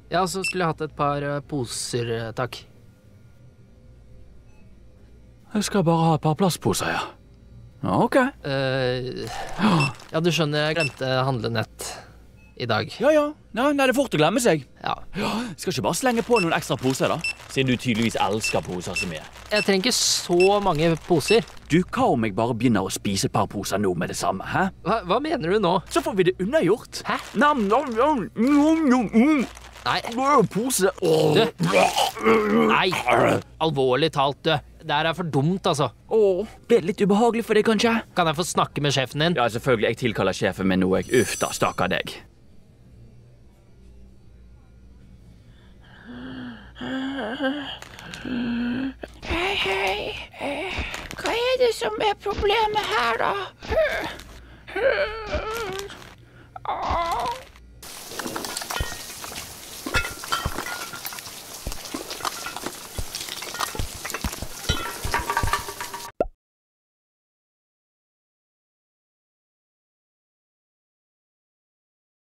Ja, så skulle jeg hatt et par poser, takk. Jeg skal bare ha et par plastposer, ja. Ja, ok. Ja, du skjønner, jeg glemte handlenett i dag. Ja. Nei, det er fort å glemme seg. Ja. Skal ikke bare slenge på noen ekstra poser, da? Siden du tydeligvis elsker poser så mye. Jeg trenger ikke så mange poser. Du, hva om jeg bare begynner å spise et par poser nå med det samme, hæ? Hva mener du nå? Så får vi det unnagjort. Hæ? Nei. Pose. Nei, alvorlig talt, du. Det her er for dumt, altså. Ble det litt ubehagelig for deg, kanskje? Kan jeg få snakke med sjefen din? Ja, selvfølgelig. Jeg tilkaller sjefen min nå, jeg. Uff da, stakkar deg. Hei. Hva er det som er problemet her, da?